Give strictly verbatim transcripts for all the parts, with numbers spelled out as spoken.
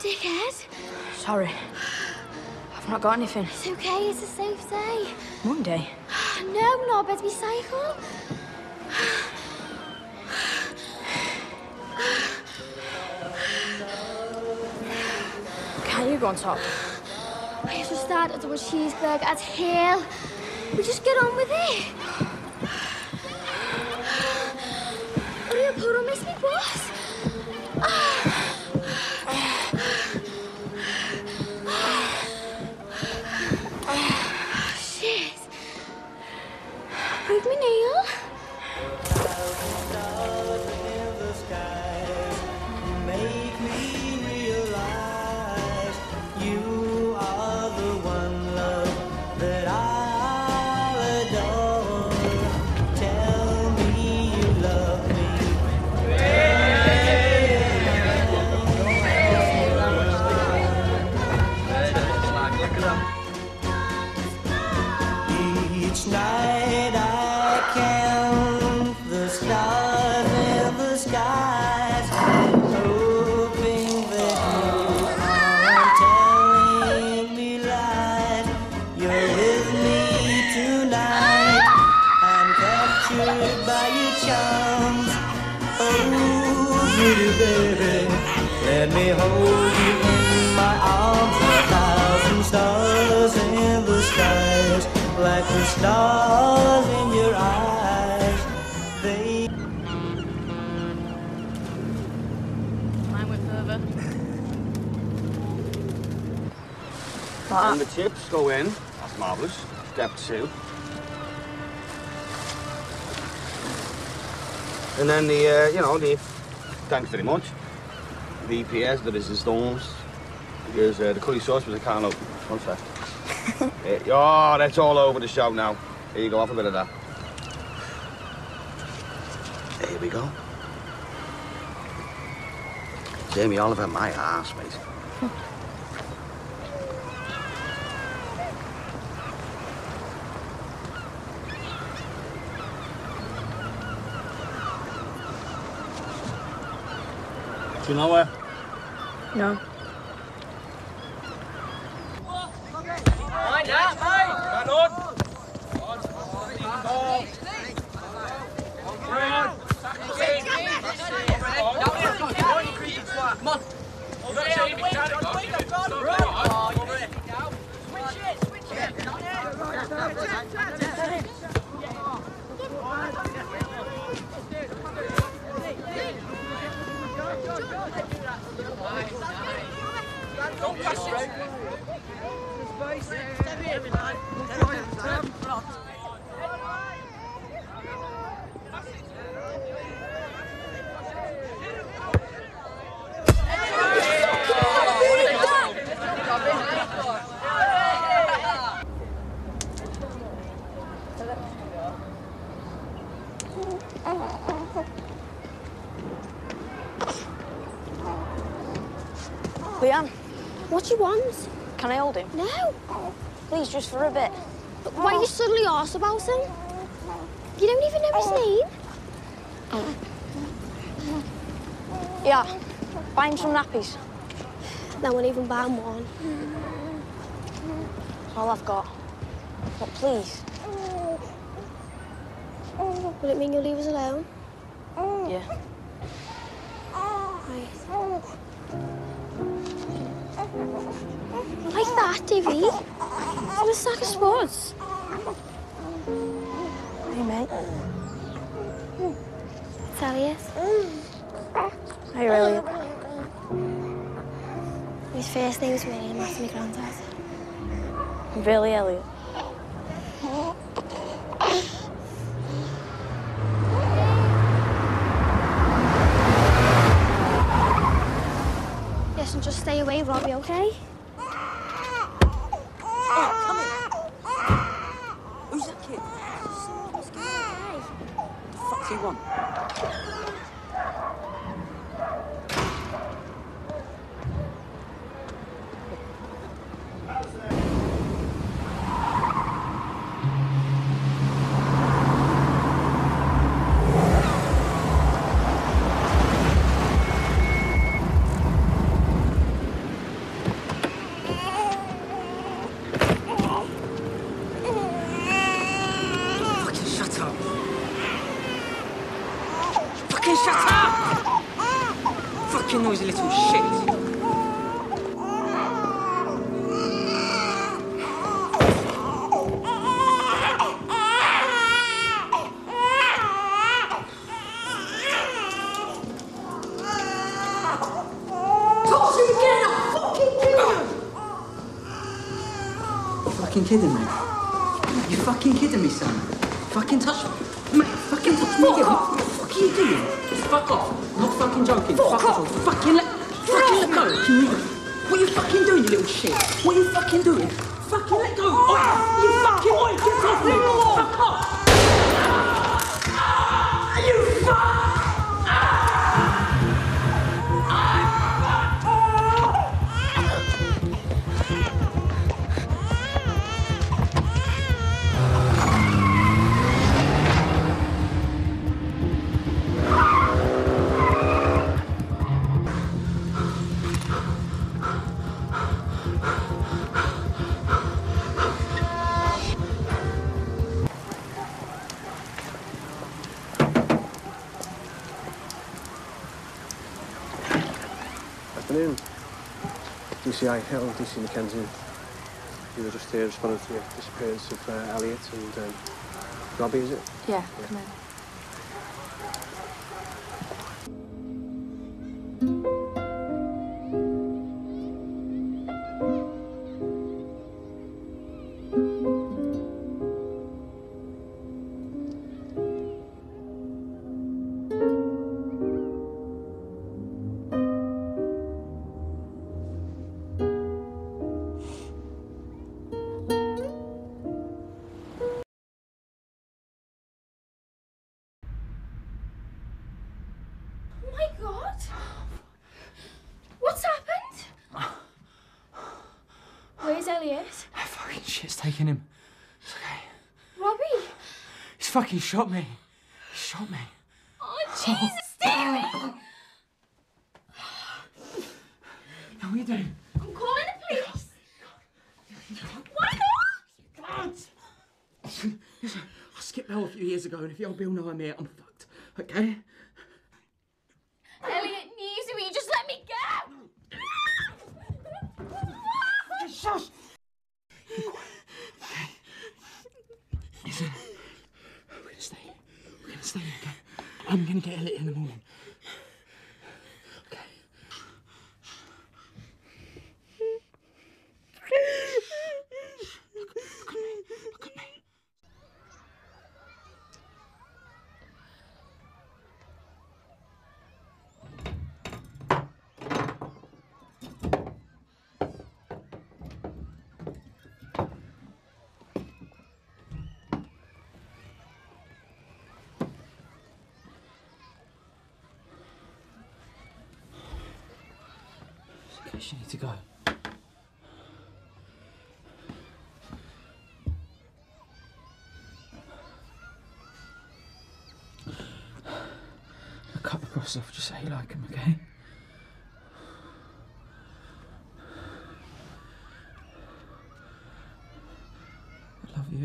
dickhead. Sorry. I've not got anything. It's okay, it's a safe day. Monday? No, not about me cycle. Can't you go on top? I just started to do a cheeseburger at Hill. We just get on with it. Hurry up, hold on, miss me, boss. Oh, shit. Broke my nail. Make me realize you are the one love that I adore. Tell me you love me. Each night I count the stars in the skies, hoping that you aren't telling me lies. You're with me tonight, I'm captured by your charms. Oh, pretty baby, let me hold you in my arms. A thousand stars in the skies, like the stars in your eyes. They Mine went further. And the chips go in. That's marvellous. Step two. And then the, uh, you know, the thanks very much. The E P S, the business stones. Because uh, the curry sauce was a can of. One sec. uh, oh, that's all over the show now. Here you go, have a bit of that. There we go. Jamie Oliver, my arse, mate. Do you know where? No. Mind that, mate! Come on! Come on! Don't pass it! Leanne, What do you want? can I hold him? No. Please, just for a bit. But why are you suddenly asked about him? You don't even know his name. Yeah, buy him some nappies. No one even buy him one. That's all I've got. But please. Will it mean you'll leave us alone? Yeah. Right. Like that, Davy. I'm a sack of spuds. Hey, mate. Tell you. Hey, Elliot. His first name's William, after my granddad. Really, Elliot? Yes, and just stay away, Robbie, okay? Oh, come here. Who's that kid? The fuck's he want? fucking shut up! Fucking noisy little shit. Fucking kidding me? You fucking kidding me, son? Fucking touch me. Mate, fucking touch me again. What the fuck are you doing? Fuck off. I'm not fucking joking. Fuck, fuck off. Fucking let... Fucking let go. Can you... What are you fucking doing, you little shit? What are you fucking doing? Fucking let go. Oh, you fucking... Oi, get off me. Fuck off. Ah, you fuck... Afternoon. D C I Hill, D C Mackenzie. You were just here responding to the disappearance of uh, Elliot and um, Robbie, is it? Yeah, come in. Where's Elliot? That fucking shit's taking him. It's okay. Robbie! He's fucking shot me. He shot me. Oh, Jesus, Stevie! How are you doing? I'm calling the police. Why not? God! Listen, listen, I skipped bail a few years ago, and if the old Bill know I'm here, I'm fucked. Okay? Elliot needs me. Just let me go. Shush! Okay. Listen, we're gonna stay. We're gonna stay, okay? I'm gonna get Elliot in the morning. Okay. Look, look at me. Look at me. You need to go. Cut the cross off, just say you like him, okay? I love you.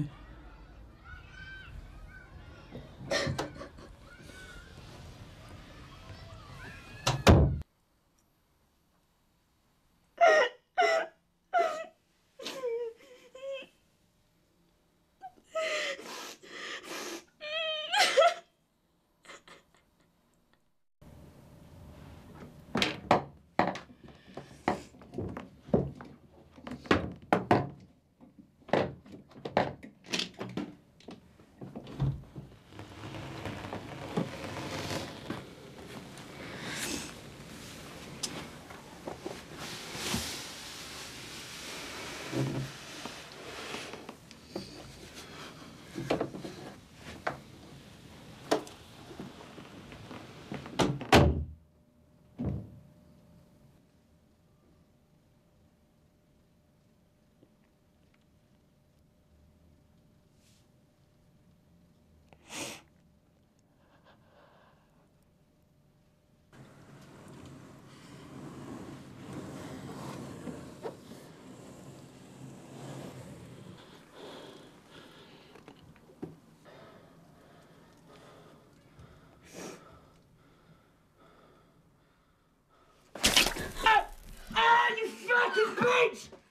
bitch!